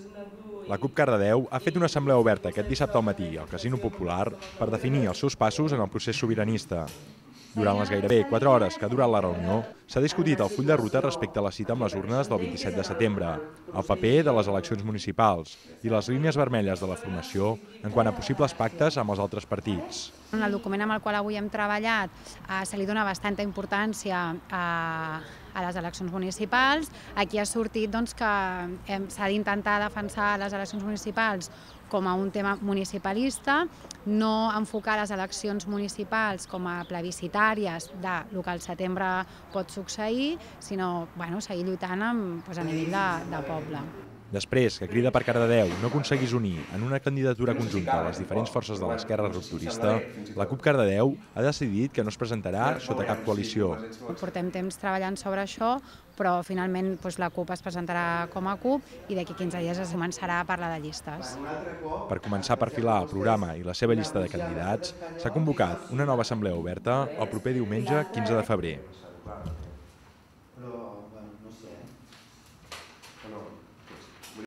La CUP Cardedeu ha fet una assemblea oberta aquest dissabte al matí al Casino Popular per definir els seus passos en el procés sobiranista. Durant les gairebé 4 hores que ha durat la reunió, s'ha discutit el full de ruta respecte a la cita amb les urnes del 27 de setembre, el paper de les eleccions municipals i les línies vermelles de la formació en quant a possibles pactes amb els altres partits. En el document amb el qual avui hem treballat se li dona bastanta importància a les eleccions municipals. Aquí ha sortit que s'ha d'intentar defensar les eleccions municipals com a un tema municipalista, no enfocar les eleccions municipals com a plebiscitàries del que al setembre pot succeir, sinó seguir lluitant a nivell de poble. Després que Crida per Cardedeu no aconseguís unir en una candidatura conjunta a les diferents forces de l'esquerra rupturista, la CUP Cardedeu ha decidit que no es presentarà sota cap coalició. Portem temps treballant sobre això, però finalment la CUP es presentarà com a CUP i d'aquí 15 dies es començarà a parlar de llistes. Per començar a perfilar el programa i la seva llista de candidats, s'ha convocat una nova assemblea oberta el proper diumenge 15 de febrer.